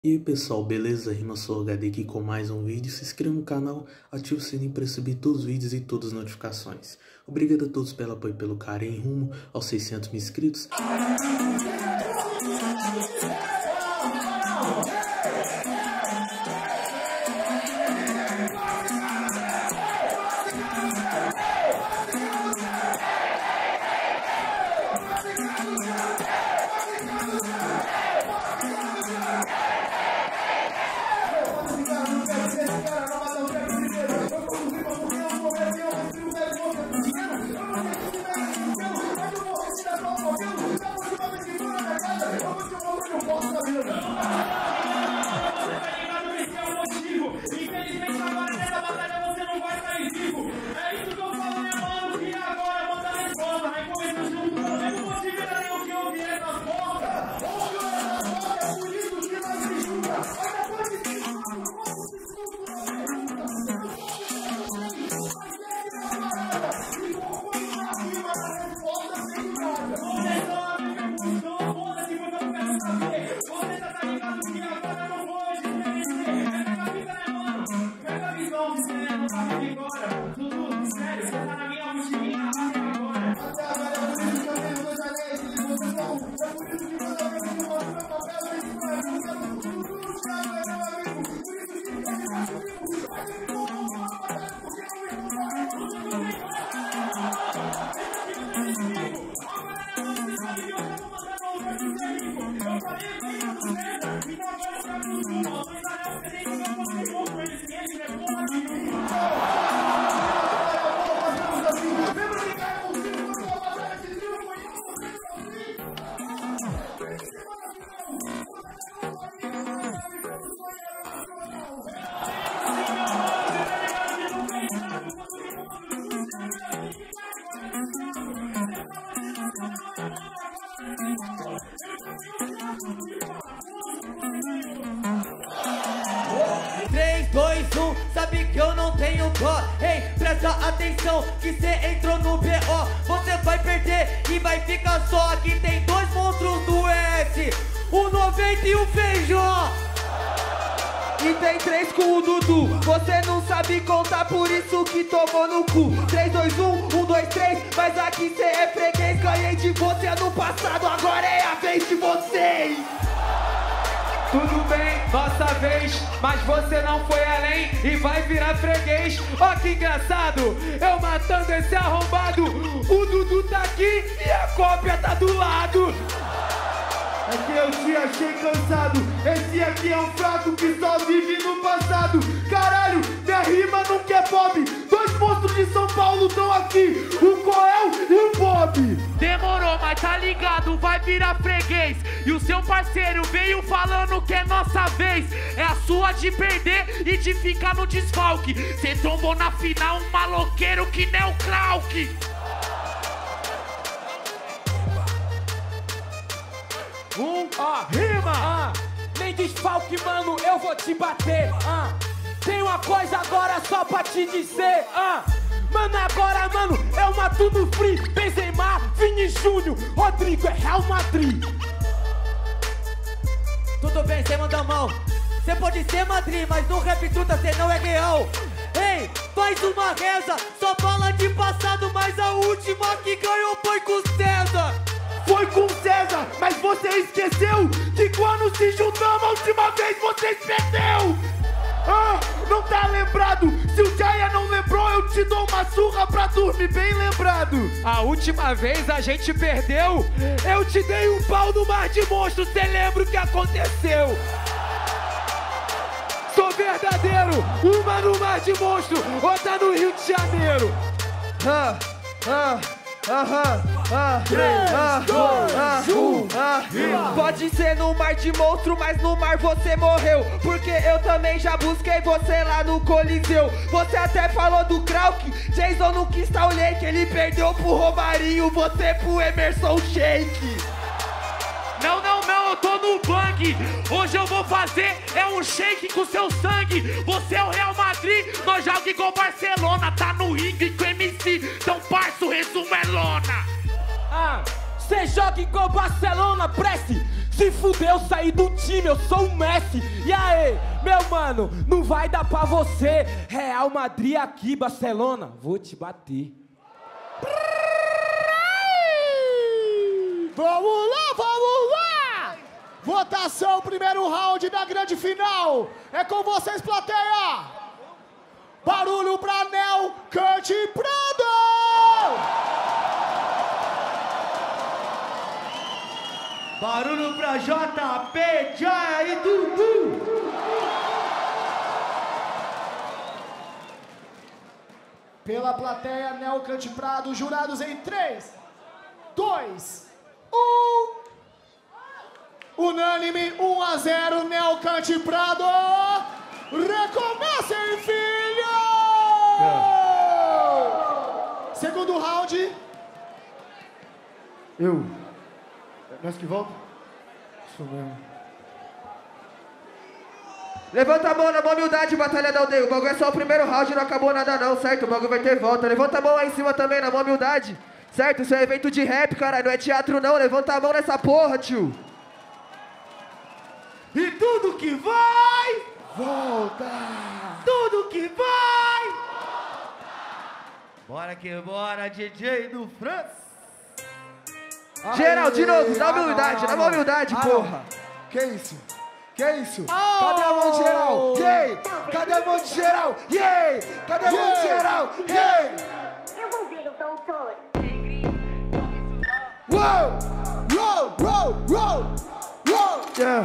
E aí pessoal, beleza? RimaSoul HD aqui com mais um vídeo. Se inscreva no canal, ative o sininho para receber todos os vídeos e todas as notificações. Obrigado a todos pelo apoio e pelo carinho rumo aos 600 mil inscritos. Sabe que eu não tenho dó. Ei, presta atenção que cê entrou no BO. Você vai perder e vai ficar só. Aqui tem dois monstros do S, o 90 e o Feijó. E tem 3 com o Dudu. Você não sabe contar, por isso que tomou no cu. 3, 2, 1, 1, 2, 3. Mas aqui cê é freguês. Ganhei de você ano passado, agora é a vez de vocês. Tudo bem, nossa vez, mas você não foi além e vai virar freguês. Ó que engraçado, eu matando esse arrombado. O Dudu tá aqui e a cópia tá do lado. É que eu te achei cansado. Esse aqui é um fraco que só vive no passado. Caralho, minha rima nunca é pop. Dois monstros de São Paulo estão aqui, o Coel e o Bob. Demorou, mas tá ligado, vai virar freguês. E o seu parceiro veio falando que é nossa vez. É a sua de perder e de ficar no desfalque. Cê tombou na final um maloqueiro que nem o Krauk. Rima! Nem desfalque, mano, eu vou te bater. Tem uma coisa agora só pra te dizer. Mano, agora, mano, eu mato no free. Benzema, Vini Júnior, Rodrigo é Real Madrid. Tudo bem, cê manda a mão. Cê pode ser Madrid, mas no rap truta cê não é real. Ei, faz uma reza, só fala de passado, mas a última que ganhou foi com o César. Foi com César, mas você esqueceu que quando se juntamos a última vez vocês perdeu. Não tá lembrado? Se o Jaya não lembrou, eu te dou uma surra pra dormir bem lembrado. A última vez a gente perdeu, eu te dei um pau no Mar de Monstros, cê lembra o que aconteceu? Sou verdadeiro, uma no Mar de Monstro, outra no Rio de Janeiro. 3, 2, 1, pode ser no Mar de Monstro, mas no mar você morreu. Porque eu também já busquei você lá no Coliseu. Você até falou do Krauk, Jason não quis tal que ele perdeu pro Romarinho, você pro Emerson Sheik. Não, eu tô no bang. Hoje eu vou fazer um shake com seu sangue. Você é o Real Madrid, nós joga igual Barcelona. Tá no ringue com MC, então parça, o resumo é lona. Cê joga igual Barcelona, preste. Se fudeu, saí do time, eu sou o Messi. E aí, meu mano, não vai dar pra você. Real Madrid aqui, Barcelona, vou te bater. Vamos lá, vamos lá! Votação, primeiro round da grande final. É com vocês, plateia. Barulho pra Nel, Kurt Prado! Barulho pra JP, Jaya e Dudu. Pela plateia, Nel, Kurt Prado, jurados em 3, 2, 1. Unânime, 1-0, Nel, Kurt Prado. Recomecem, filho! Segundo round. Nós que volta? Isso mesmo. Levanta a mão na mão, humildade, batalha da aldeia. O bagulho é só o primeiro round, não acabou nada não, certo? O bagulho vai ter volta. Levanta a mão aí em cima também, na mão, humildade. Certo? Isso é evento de rap, caralho, não é teatro não. Levanta a mão nessa porra, tio. E tudo que vai... volta! Tudo que vai... bora que bora, DJ do França. Geral, de novo, dá humildade, dá uma humildade, porra. Que isso? Que isso? Cadê a mão de geral? Yeah! Cadê a mão de geral? Yeah! Cadê a mão de geral? Yeah! Eu vou ver o doutor. Uou! Uou! Uou! Uou! Uou! Yeah.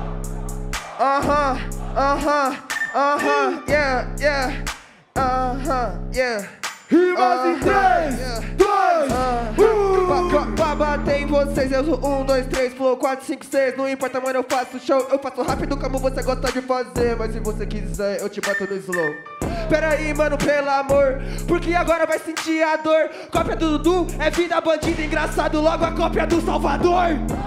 Yeah. Yeah. Rimas em 3, 2, 1. Pra bater em vocês, eu sou 1, 2, 3, flow, 4, 5, 6. Não importa, mano, eu faço show. Eu faço rápido como você gosta de fazer. Mas se você quiser, eu te bato no slow. Pera aí, mano, pelo amor, porque agora vai sentir a dor. Cópia do Dudu é vida bandida, engraçado. Logo a cópia do Salvador.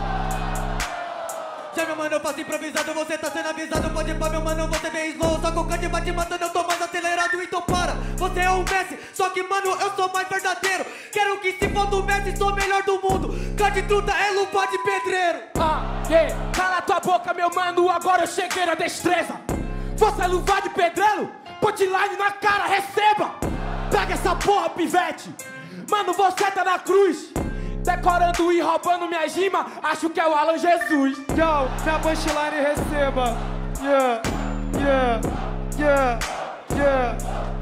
Já meu mano, eu faço improvisado, você tá sendo avisado. Pode ir pra meu mano, você vem slow. Só com o cante bate matando, eu tô mais acelerado. Então para, você é um Messi, só que mano, eu sou mais verdadeiro. Quero que se for do Messi, sou o melhor do mundo. Cante truta é luva de pedreiro. Cala tua boca, meu mano, agora eu cheguei na destreza. Você é luva de pedreiro? Punchline na cara, receba. Pega essa porra, pivete. Mano, você tá na cruz, decorando e roubando minha rima, acho que é o Alan Jesus. Yo, minha punchline receba. Yeah, yeah, yeah, yeah.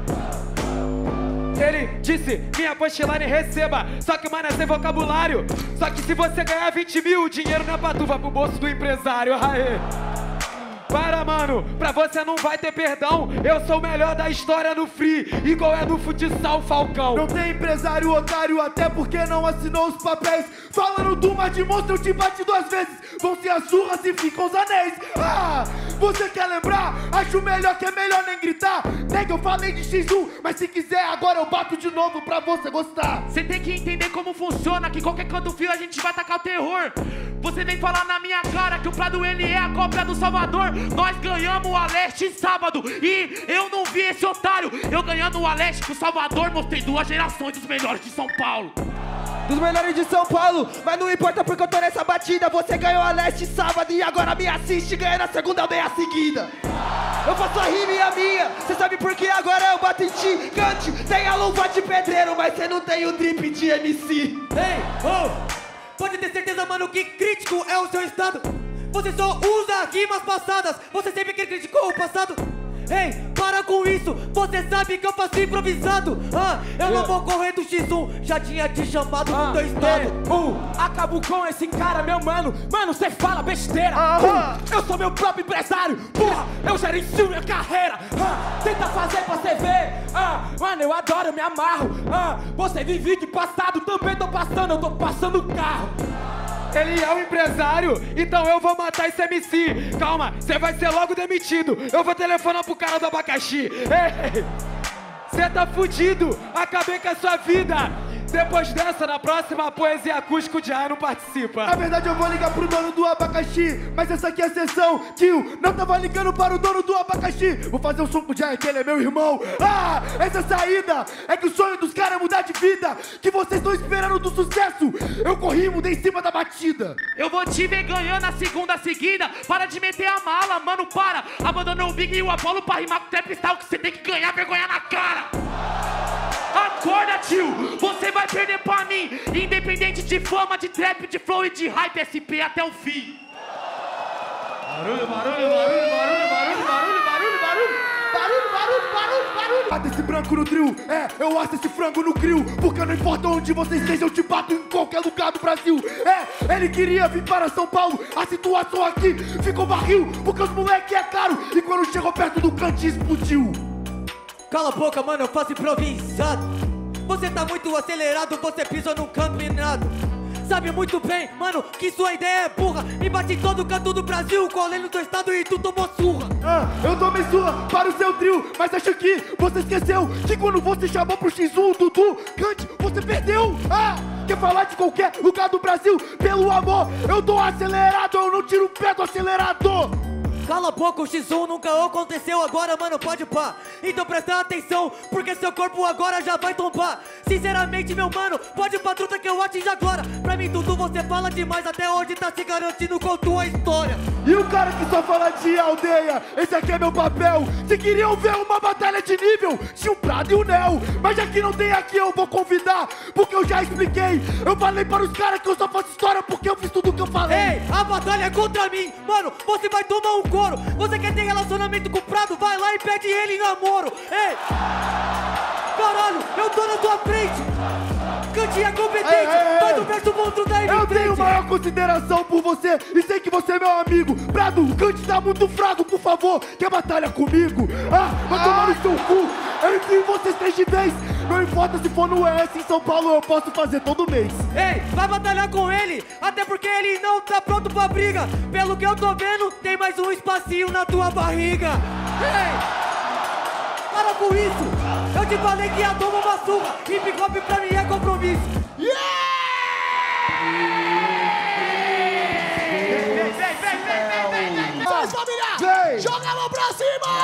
Ele disse, minha punchline receba. Só que, mano, é sem vocabulário. Só que se você ganhar 20 mil, o dinheiro não é pra tu, vai pro bolso do empresário. Aê. Para, mano, pra você não vai ter perdão. Eu sou o melhor da história no free, igual é no futsal Falcão. Não tem empresário otário, até porque não assinou os papéis. Falando do mar de monstro, eu te bati 2 vezes. Vão ser as surras e ficam os anéis. Você quer lembrar? Acho melhor que é melhor nem gritar. Nega, eu falei de X1, mas se quiser agora eu bato de novo pra você gostar. Você tem que entender como funciona, que qualquer canto fio a gente vai tacar o terror. Você vem falar na minha cara que o Prado ele é a cópia do Salvador. Nós ganhamos o Aleste sábado e eu não vi esse otário. Eu ganhando o Aleste com o Salvador, mostrei 2 gerações dos melhores de São Paulo. Dos melhores de São Paulo, mas não importa porque eu tô nessa batida. Você ganhou a Leste sábado e agora me assiste, ganha na segunda aldeia seguida. Eu faço a rima e a minha, cê sabe por que agora eu bato em ti. Cante, tem a luva de pedreiro, mas cê não tem o drip de MC. Ei, pode ter certeza, mano, que crítico é o seu estado. Você só usa rimas passadas, você sempre criticou o passado. Ei, para com isso, você sabe que eu faço improvisado. Eu não vou correr do X1, já tinha te chamado no teu estado. Acabo com esse cara, meu mano. Mano, cê fala besteira. Eu sou meu próprio empresário. Porra, eu gerencio minha carreira. Tenta fazer pra você ver. Mano, eu adoro, eu me amarro. Você vive de passado, também tô passando, eu tô passando o carro. Ele é o empresário, então eu vou matar esse MC. Calma, você vai ser logo demitido. Eu vou telefonar pro cara do abacaxi. Ei, você tá fudido, acabei com a sua vida. Depois dessa, na próxima poesia acústica, o Jai não participa. Na verdade eu vou ligar pro dono do abacaxi, mas essa aqui é a sessão que eu não tava ligando para o dono do abacaxi. Vou fazer um som com o Jai, que ele é meu irmão. Ah, essa saída é que o sonho dos caras é mudar de vida, que vocês estão esperando do sucesso. Eu corri, mudei em cima da batida. Eu vou te ver ganhando a segunda seguida. Para de meter a mala, mano, para. Abandonou o Big e o Apollo pra rimar com o Trap Style, que você tem que ganhar vergonha na cara. Acorda, tio, você vai perder pra mim. Independente de fama, de trap, de flow e de hype, SP até o fim. Barulho, barulho, barulho, barulho, barulho, barulho, barulho, barulho, barulho, barulho, barulho, barulho. Bata esse branco no trio, eu acho esse frango no grill, porque não importa onde você esteja, eu te bato em qualquer lugar do Brasil. Ele queria vir para São Paulo, a situação aqui ficou barril, porque os moleque é caro, e quando chegou perto do cantinho explodiu. Cala a boca, mano, eu faço improvisado. Você tá muito acelerado, você pisa num canto minado. Sabe muito bem, mano, que sua ideia é burra. Me bate em todo canto do Brasil, colei no teu estado e tu tomou surra. Eu tomei surra para o seu trio, mas acho que você esqueceu que quando você chamou pro X1 o Dudu Cante, você perdeu. Quer falar de qualquer lugar do Brasil? Pelo amor, eu tô acelerado, eu não tiro o pé do acelerador. Cala a boca, o X1 nunca aconteceu agora, mano, pode pá. Então presta atenção, porque seu corpo agora já vai tombar. Sinceramente, meu mano, pode ir pra truta que eu atinjo agora. Pra mim, Dudu, você fala demais, até hoje tá se garantindo com tua história. E o cara que só fala de aldeia, esse aqui é meu papel. Se queriam ver uma batalha de nível, tinha o Prado e o Nel. Mas já que não tem aqui, eu vou convidar, porque eu já expliquei. Eu falei para os caras que eu só faço história porque eu fiz tudo o que eu falei. Ei, a batalha é contra mim, mano, você vai tomar um couro. Você quer ter relacionamento com o Prado? Vai lá e pede ele em namoro. Ei! Caralho, eu tô na tua frente. Cantinha competente, faz o verso monstro daí. Eu tenho maior consideração por você e sei que você é meu amigo. Prado, Cante tá muito fraco, por favor, quer batalha comigo? Vai tomar no seu cu, eu enfio vocês 3 de vez. Não importa se for no ES em São Paulo, eu posso fazer todo mês. Ei, vai batalhar com ele, até porque ele não tá pronto pra briga. Pelo que eu tô vendo, tem mais um espacinho na tua barriga. Ei! Para com isso! Eu te falei que ia tomar uma surra! Hip hop pra mim é compromisso! Vem! Faz, família! Joga a mão pra cima!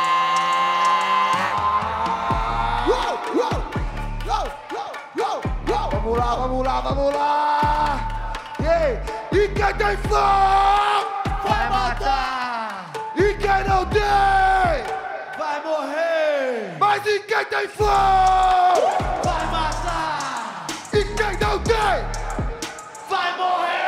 Vamos lá, vamos lá, vamos lá! E quem tem flow vai matar! E quem não tem vai morrer! Mas e quem tem flow vai matar! E quem não tem vai morrer!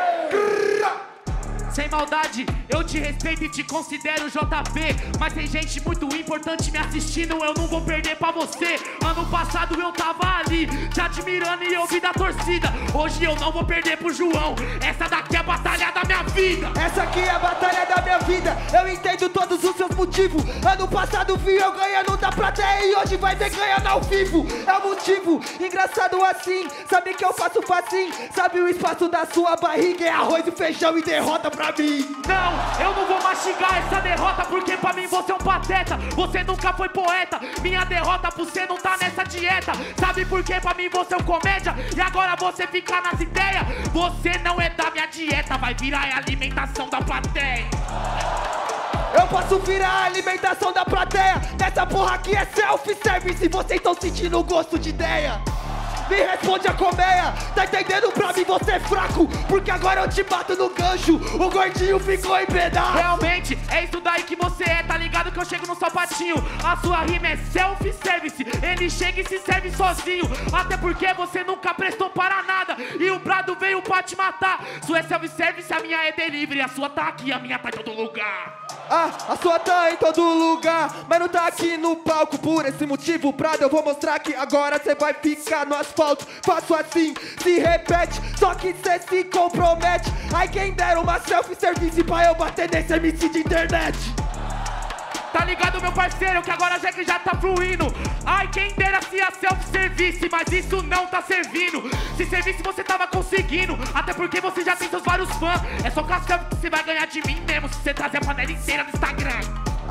Sem maldade, eu te respeito e te considero JP, mas tem gente muito importante me assistindo, eu não vou perder pra você. Ano passado eu tava ali, te admirando e eu vi da torcida. Hoje eu não vou perder pro João, essa daqui é a batalha da minha vida. Essa aqui é a batalha da minha vida, eu entendo todos os seus motivos. Ano passado vi eu ganhando da plateia e hoje vai ver ganhando ao vivo. É o motivo, engraçado assim, sabe que eu faço facinho. Sabe o espaço da sua barriga é arroz e feijão e derrota pra mim. Não, eu não vou mastigar essa derrota, porque pra mim você é um pateta. Você nunca foi poeta, minha derrota por você não tá nessa dieta. Sabe por que pra mim você é um comédia? E agora você fica nas ideias. Você não é da minha dieta, vai virar a alimentação da plateia. Eu posso virar a alimentação da plateia. Nessa porra aqui é self-service, vocês estão sentindo o gosto de ideia. Me responde a colmeia, tá entendendo? Pra mim você é fraco, porque agora eu te bato no gancho. O gordinho ficou em pedaço. Realmente, é isso daí que você é, tá ligado que eu chego no sapatinho. A sua rima é self-service, ele chega e se serve sozinho. Até porque você nunca prestou para nada e o Prado veio pra te matar. Sua é self-service, a minha é delivery. A sua tá aqui, a minha tá em todo lugar. A sua tá em todo lugar, mas não tá aqui no palco. Por esse motivo, Prado, eu vou mostrar que agora cê vai ficar no asfalto. Faço assim, se repete, só que cê se compromete. Ai, quem dera uma self-service pra eu bater nesse MC de internet. Tá ligado, meu parceiro, que agora já tá fluindo. Ai, quem dera se a self-service, mas isso não tá servindo. Se servisse você tava conseguindo, até porque você já tem seus vários fãs. É só com a selfie que você vai ganhar de mim mesmo, se você trazer a panela inteira no Instagram.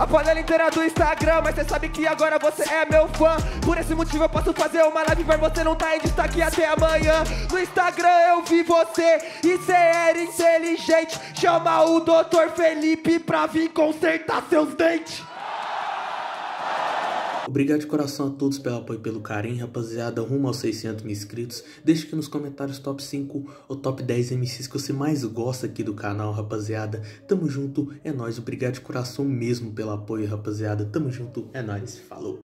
A panela inteira do Instagram, mas cê sabe que agora você é meu fã. Por esse motivo eu posso fazer uma live, mas você não tá em destaque até amanhã. No Instagram eu vi você e cê era inteligente. Chama o Dr. Felipe pra vir consertar seus dentes. Obrigado de coração a todos pelo apoio e pelo carinho, rapaziada, rumo aos 600 mil inscritos. Deixe aqui nos comentários top 5 ou top 10 MCs que você mais gosta aqui do canal, rapaziada. Tamo junto, é nóis, obrigado de coração mesmo pelo apoio, rapaziada. Tamo junto, é nóis, falou.